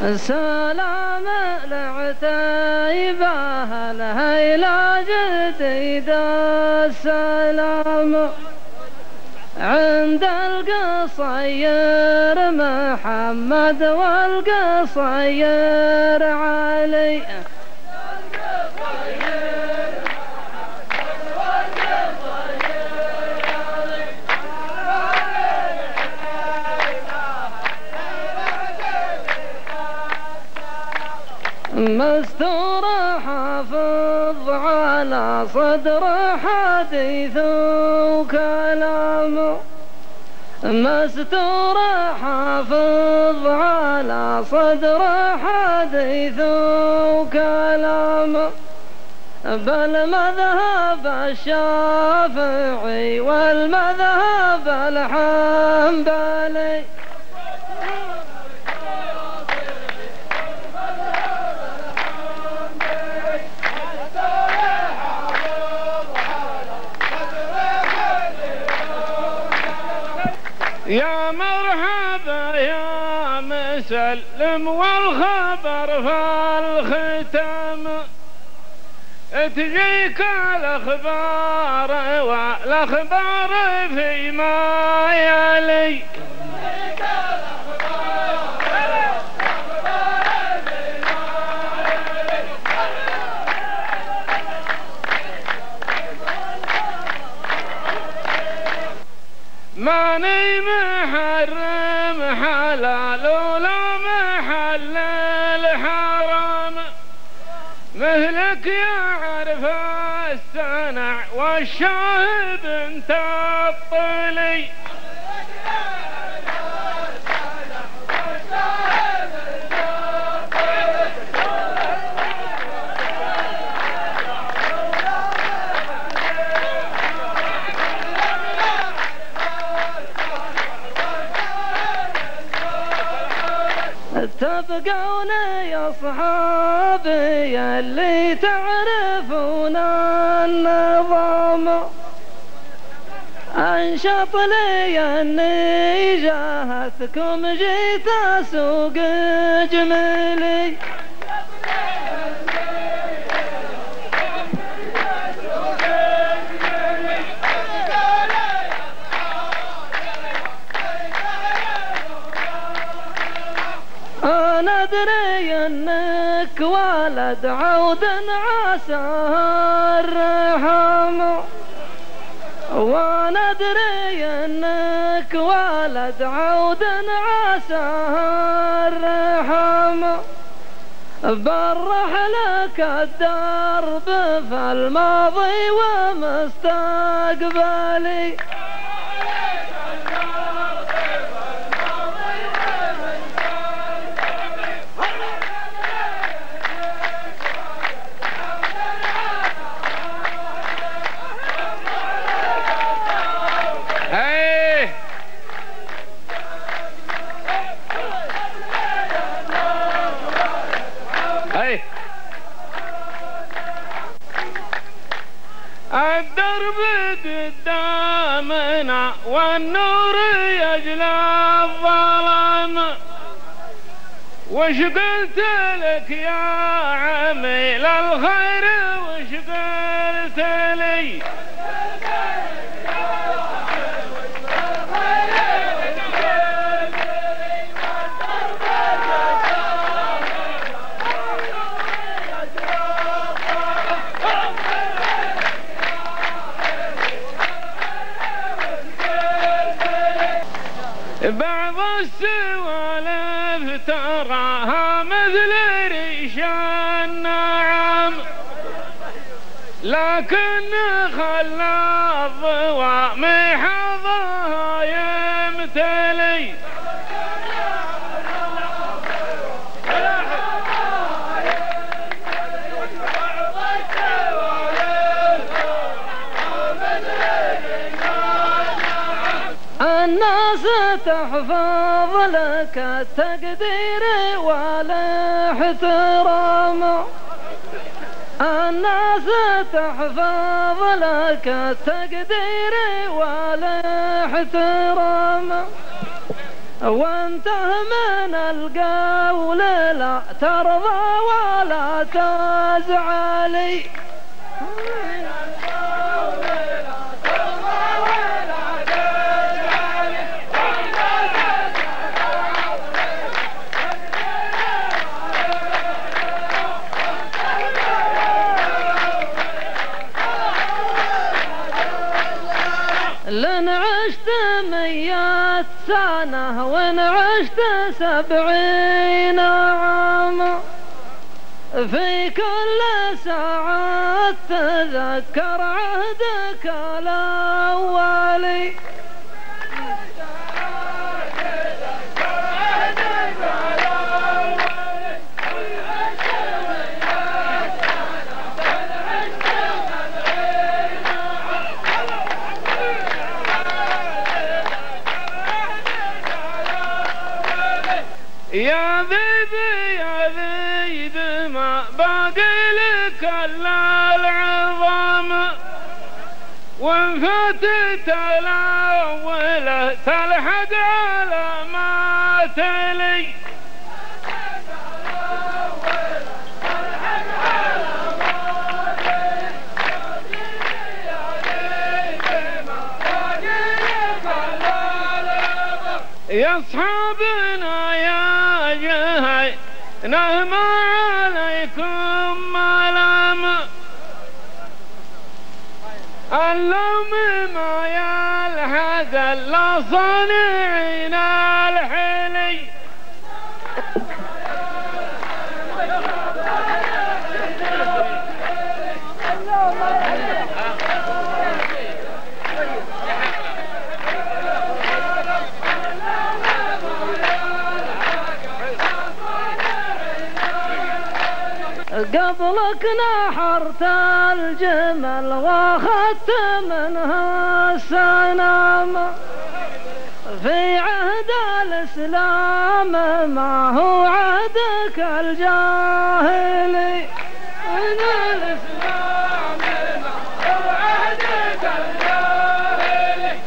سلام العتيبة الهيلا جديد السلام عند القصير محمد والقصير علي مستور حافظ على صدر حديث وكلام مستور حافظ على صدر حديث وكلام بالمذهب الشافعي والمذهب الحنبلي يا مرحبا يا مسلم والخبر في الختام تجيك الأخبار والأخبار فيما يلي ماني محرم حلال ولا محل الحرام مثلك يعرف السنع والشاهد انت الطلي تبقون يا صحابي اللي تعرفون النظام انشط لي اني جاهتكم جيت اسوق جميلي أنا أدري أنك ولد عود عسى الرحم وأنا أدري أنك ولد عود عسى الرحم برح لك الدرب في الماضي ومستقبلي الدرب قدامنا والنور يجلى الظلام وش قلت لك يا عميل الخير وش قلت لي بعض السوالف تراها مثل ريش النعم لكن خلى الضوء محظها يمتلي الناس تحفظ لك التقدير والاحترام الناس تحفظ لك التقدير والاحترام وانته من القول لا ترضى ولا تزعلي. لن عشت 100 سنة وإن عشت 70 عام، في كل ساعة تذكر عهدك الأولي. يا ذيب ما باقي لك الا العظام، وان فاتت الاولى تلحق على ما تلي. يا اصحابنا يا جهي نهم عليكم ملام، اللوم ما يلحق الا صانعين الحلي. قبلك نحرت الجمل واخذت منها السنام، في عهد الإسلام ما هو عهدك الجاهلي.